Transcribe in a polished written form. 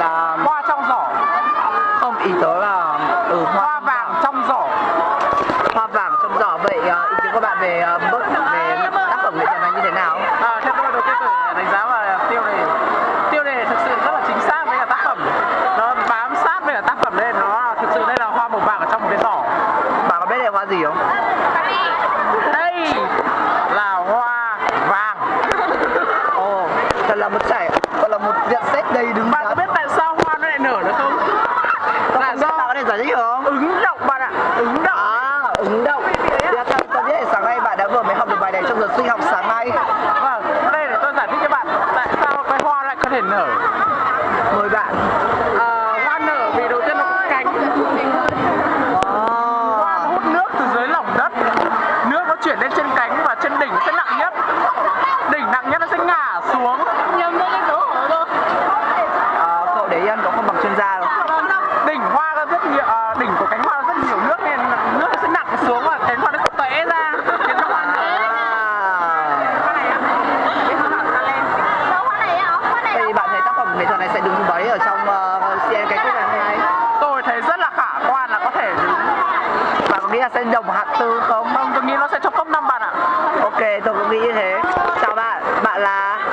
hoa trong giỏ. Không, ý tớ là Hoa vàng trong giỏ. Hoa vàng trong giỏ. Vậy ý kiến của bạn về tác phẩm nghệ thuật này như thế nào? Theo tôi đầu tiên phải đánh giá là tiêu đề thực sự rất là chính xác với cả tác phẩm. Nó bám sát với cả tác phẩm lên, nó thực sự đây là hoa màu vàng ở trong một cái giỏ. Bạn có biết đây là hoa gì không? Đây là hoa vàng. Ồ, thật là một nhận xét đầy đúng. Bạn có biết tại sao hoa nó lại nở được không? Là do bạn có thể giải thích được không? ứng động bạn ạ, ứng động. Ứng động. Tôi biết sáng nay bạn đã vừa mới học được bài này trong giờ sinh học sáng nay. Vâng, đây để tôi giải thích cho bạn tại sao cái hoa lại có thể nở. Mời bạn. Hoa nở vì đầu tiên nó có cánh. Hoa hút nước từ dưới lòng đất, nước nó chuyển lên trên cánh và trên đỉnh sẽ nặng nhất. Đỉnh nặng nhất nó sẽ ngả xuống. Cậu để yên, cậu không bằng chuyên gia đâu. Đỉnh hoa có rất nhiều, đỉnh của cánh hoa có rất nhiều nước nên nước nó sẽ nặng xuống và cánh hoa nó sẽ tóe ra. Khiến cho hoa nở. Vậy bạn thấy tác phẩm nghệ thuật này sẽ đứng thứ mấy ở trong CN cái ngày hôm nay? Tôi thấy rất là khả quan là có thể đứng. Bạn có nghĩ là sẽ đồng hạng tư không? Không, tôi nghĩ nó sẽ trong top 5 bạn ạ. Ok, tôi cũng nghĩ như thế. Chào bạn, bạn là?